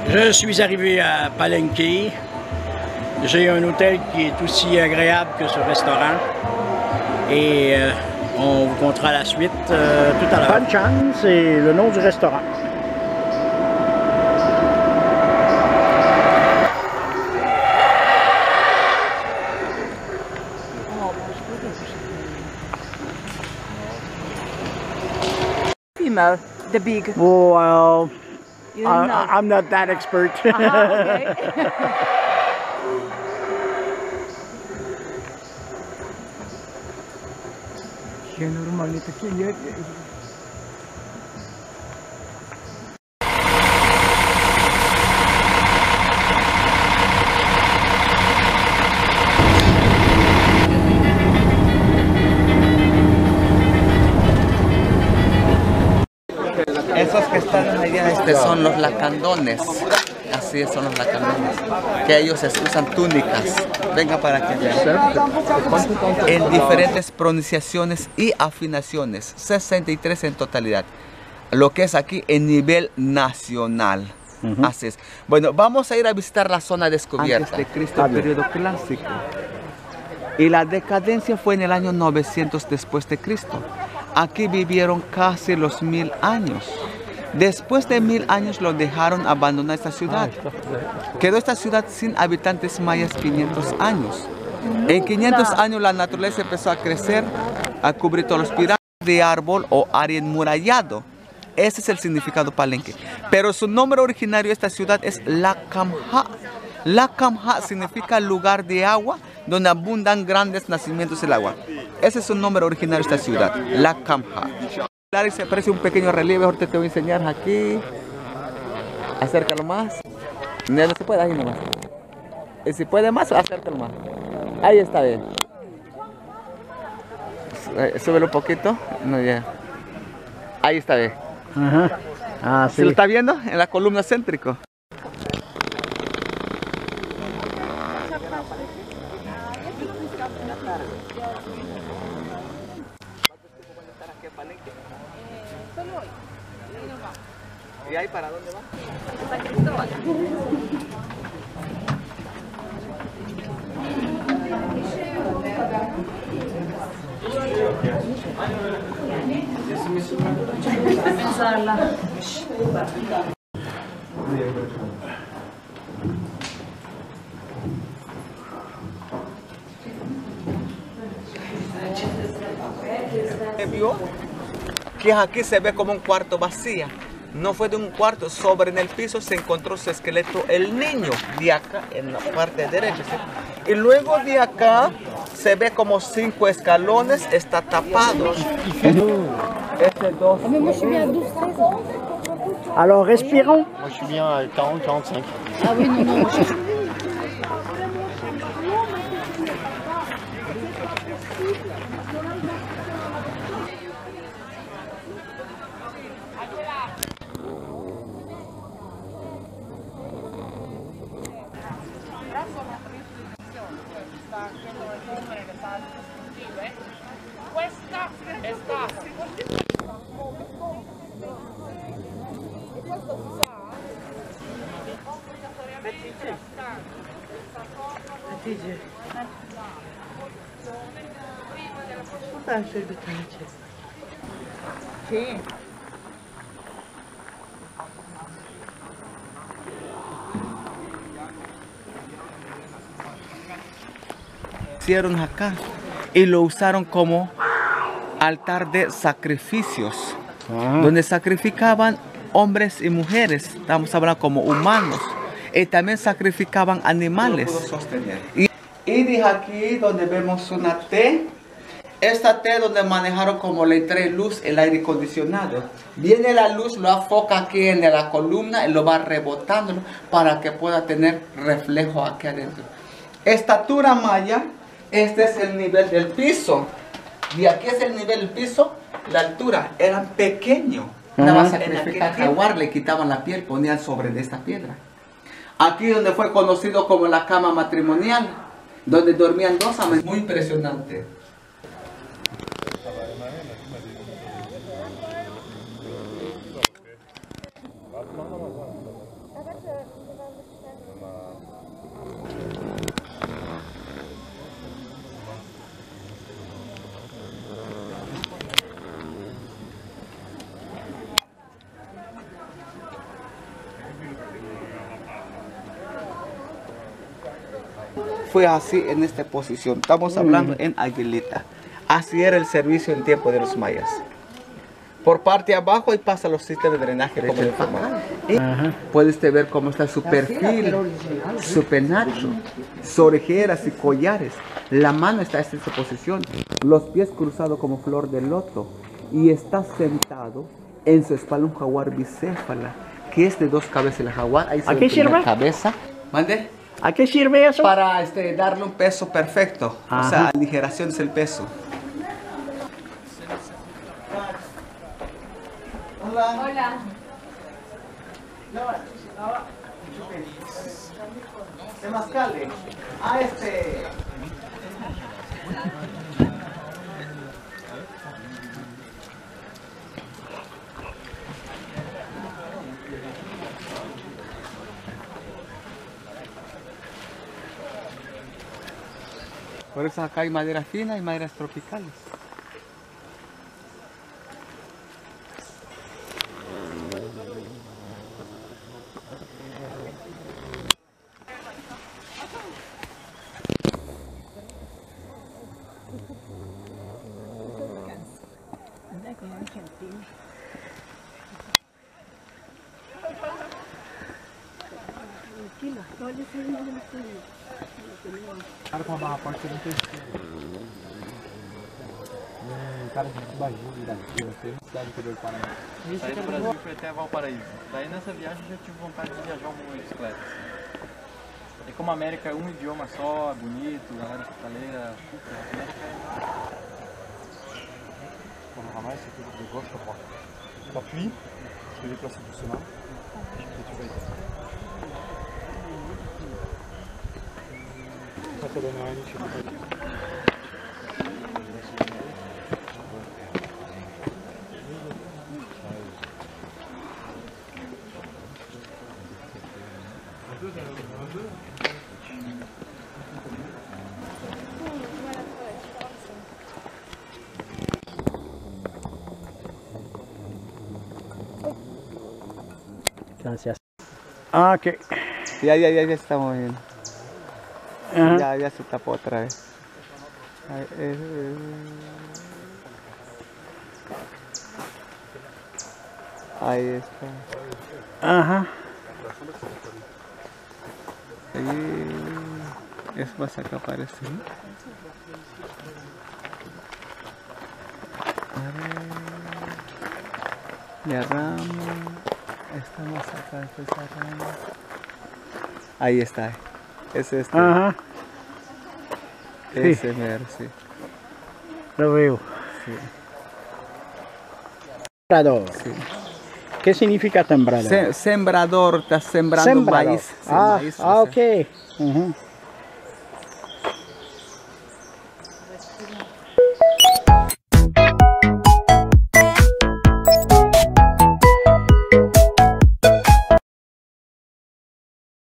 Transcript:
Je suis arrivé à Palenque. J'ai un hôtel qui est aussi agréable que ce restaurant. Et on vous contera la suite tout à l'heure. Banchan, c'est le nom du restaurant. Female, the big. Well, I'm not that expert. Okay. Qué normalito que llegue. Esos que están allá son los lacandones. Así son los lacandones. Que ellos usan túnicas. Venga para que vean. En diferentes pronunciaciones y afinaciones. 63 en totalidad. Lo que es aquí en nivel nacional. Así es. Bueno, vamos a ir a visitar la zona descubierta. Antes de Cristo, el periodo clásico. Y la decadencia fue en el año 900 después de Cristo. Aquí vivieron casi los 1000 años. Después de 1000 años lo dejaron abandonar esta ciudad. Quedó esta ciudad sin habitantes mayas 500 años. En 500 años la naturaleza empezó a crecer, a cubrir todos los pilares de árbol o área enmurallado. Ese es el significado palenque. Pero su nombre originario de esta ciudad es Lacamha. Lacamha significa lugar de agua donde abundan grandes nacimientos del agua. Ese es su nombre originario de esta ciudad, Lacamha. Y se aprecia un pequeño relieve, ahorita te voy a enseñar aquí. Acércalo más. No se puede, ahí nomás. Y si puede más, acércalo más. Ahí está bien. Súbelo un poquito. No, ya. Ahí está bien. Ajá. Ah, sí. ¿Se lo está viendo? En la columna céntrico. ¿Y ahí para dónde va? San Cristóbal. Vio que aquí se ve como un cuarto vacía. No fue de un cuarto, sobre en el piso se encontró su esqueleto, el niño, de acá, en la parte derecha. ¿Sí? Y luego de acá se ve como 5 escalones, está tapado. Alors, respirons. Moi, je suis bien à 40, 45. Ah oui, non, non. Sí. Hicieron acá y lo usaron como altar de sacrificios, donde sacrificaban hombres y mujeres, estamos hablando como humanos, y también sacrificaban animales. Y de aquí donde vemos una T, esta T donde manejaron como le trae luz el aire acondicionado. Viene la luz, lo enfoca aquí en la columna y lo va rebotando para que pueda tener reflejo aquí adentro. Estatura maya, este es el nivel del piso. Y aquí es el nivel del piso, la altura, eran pequeños. Nada más en aquel jaguar le quitaban la piel, ponían sobre de esta piedra. Aquí donde fue conocido como la cama matrimonial, donde dormían 2 amas. Muy impresionante. Fue así en esta posición. Estamos hablando en Aguilita. Así era el servicio en tiempo de los mayas. Por parte de abajo y pasa los sistemas de drenaje como de forma. Puedes ver cómo está su perfil, su penacho, sus orejeras y collares. La mano está en esta posición, los pies cruzados como flor de loto y está sentado en su espalda un jaguar bicéfala, que es de dos cabezas. El jaguar, ahí se ve la cabeza. ¿Mande? ¿A qué sirve eso? Para darle un peso perfecto. O sea, aligeración es el peso. Hola. Hola. Temazcale. Por eso acá hay madera fina y maderas tropicales. Cara com a barra forte eu não tenho. Cara de Baju, daqui, eu tenho cidade do interior do Paraná. Saí do Brasil e fui até Valparaíso. Daí nessa viagem eu já tive vontade de viajar uma bicicleta. E como a América é um idioma só, é bonito, galera hospitaleira, puta, a América é... On ramasse, c'est toujours de gauche à droite. T'appuies, tu te déplaces doucement, et tu vas y aller. Ça te donne rien, je sais pas. Gracias. Ok. Ya estamos bien. Ya se tapó otra vez. Ahí está. Ajá. Ahí es más acá parece. La rama. Está más acá esa rama. Ahí está. Es este. Ajá. Ese mero, sí. Lo veo. Sí. Sembrador. Sí. ¿Qué significa sembrador? Sembrador, está sembrando maíz. Sí, maíz, o sea. Ok.